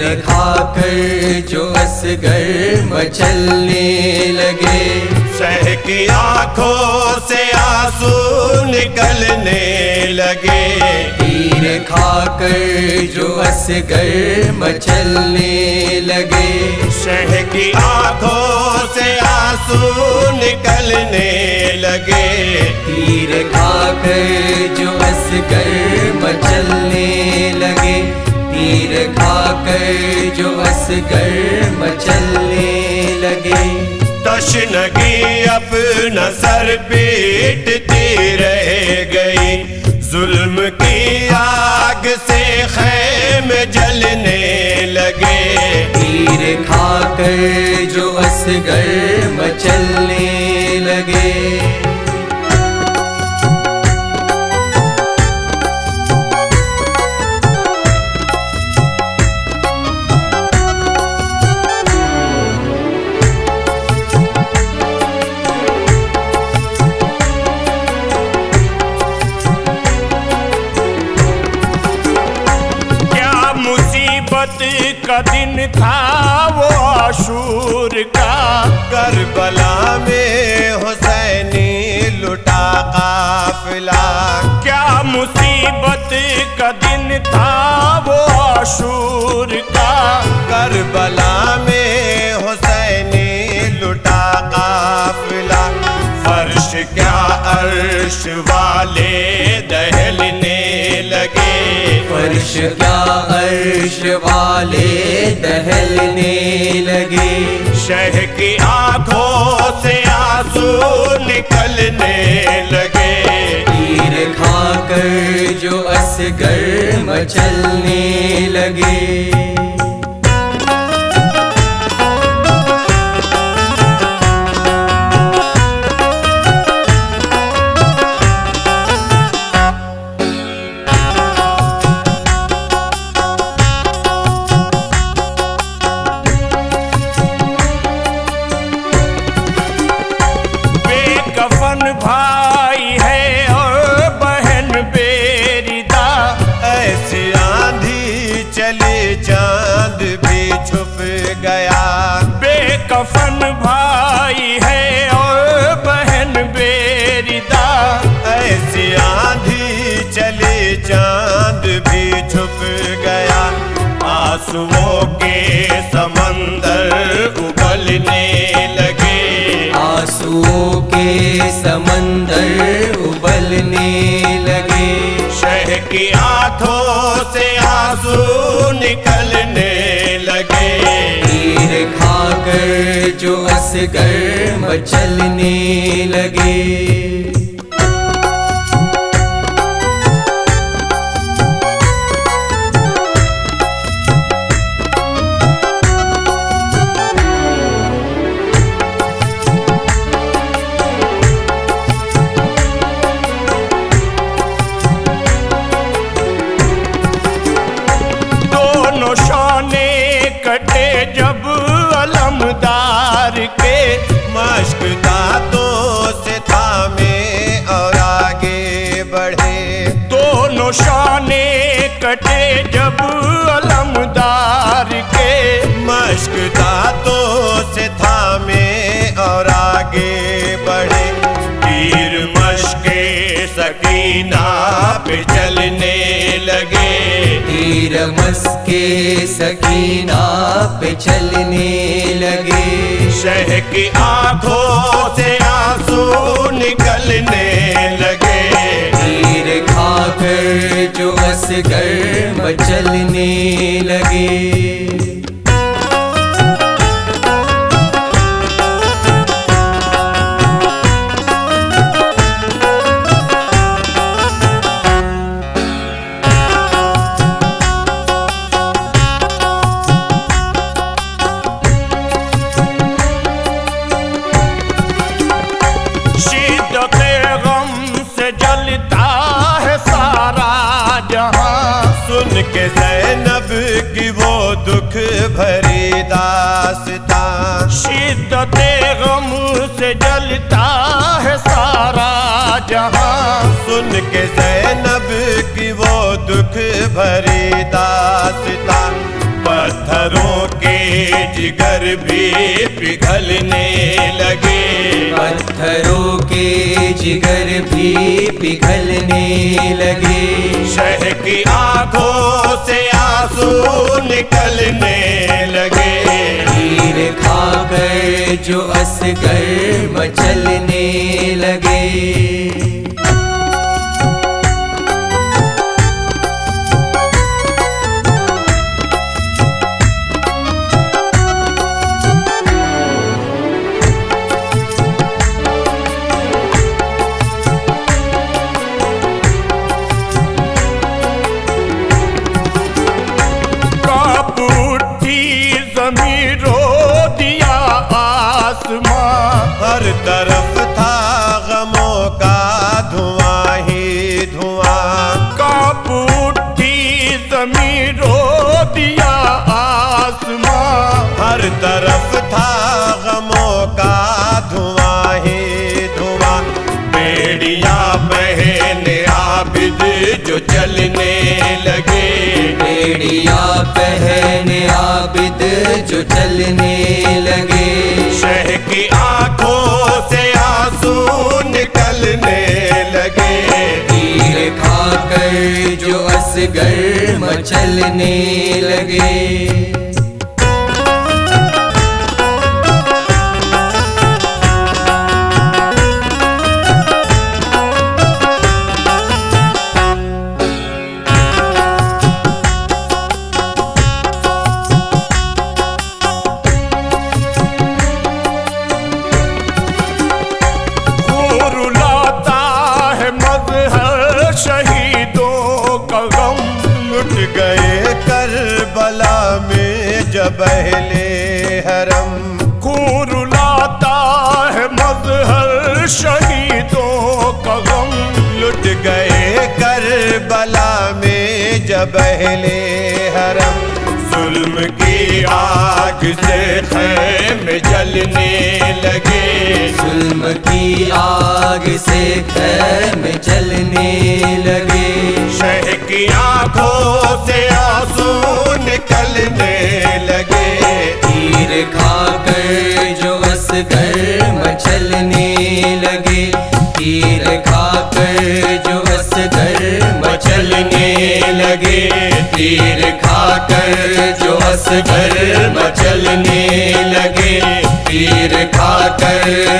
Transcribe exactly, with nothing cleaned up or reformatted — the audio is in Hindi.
खाकर जो असगर मचलने लगे। शह की आंखों से आंसू निकलने लगे। तीर खाकर जो असगर मचलने लगे। शह की आंखों से आंसू निकलने लगे। तीर खाकर जो असगर मचलने लगे। तीर खाकर जो असगर मचलने लगे। तशनगी अपना सर पीटती रह गई। जुल्म की आग से खैमे जलने लगे। तीर खाकर जो असगर मचलने लगे। का दिन था वो आशूर का। करबला में हुसैनी लुटा काफिला। क्या मुसीबत का दिन था वो आशूर का। करबला में हुसैनी लुटा काफिला। फर्श क्या अर्श वाले दहलने लगे। फर्श क्या अर्श वाले दहलने लगे। शह की आंखों से आंसू निकलने लगे। तीर खाकर जो असगर मचलने लगे। भाई है और बहन बेरिदा। ऐसी आंधी चली चांद भी छुप गया। बेकफन भाई है और बहन बेरिदा। ऐसी आंधी चली चांद भी छुप गया। आंसुओं के समंदर उबलने लगे। आंसुओं के समंदर उबलने लगे। शह की आंखों से आंसू निकलने लगे। तीर खाकर जो असगर मचलने लगे। शाने कटे जब अलमदार के। मश्क दांतों से थामे और आगे बढ़े। दोनों शाने कटे जब अलमदार के। मश्क दांतों से थामे और आगे बढ़े। तीर मश्के सकीना पे चलने लगे। तीर मस्के सकीना पे चलने लगे। शह की आंखों से आंसू निकलने लगे। तीर खाकर जो असगर मचलने लगे। सुन के ज़ैनब की वो दुख भरी दास्तां। शिद्दते गम से जलता है सारा जहां। सुन के ज़ैनब की वो दुख भरी दास्तां। पत्थरों के जिगर भी पिघलने लगे, पत्थरों के जिगर भी पिघलने लगे। शह की आंखों से आंसू निकलने लगे, तीर खाकर जो असगर मचलने लगे। हर तरफ था गमों का धुआं ही धुआं, कांप उठी ज़मीं रो दिया आसमां। हर तरफ था गमों का धुआं ही धुआं, बेड़ियां बहने आबिद जो चलने लगे, बेड़ियां पहने आबिद जो चलने लगे। शह की आंखों से आंसू निकलने लगे, तीर खाकर जो असगर मचलने लगे। गए करबला में जब अहले हरम, खून रुलाता है मज़हर शहीदों का गम। लुट गए करबला में जब अहले हरम, जुल्म की आग से खैमे जलने लगे, जुल्म की आग से खैमे जलने लगे। शह की आंखों से आंसू निकलने लगे, तीर खाकर जो असगर मचलने लगे, तीर खाकर जो असगर मचलने लगे, तीर खाकर जो असगर मचलने लगे, तीर खाकर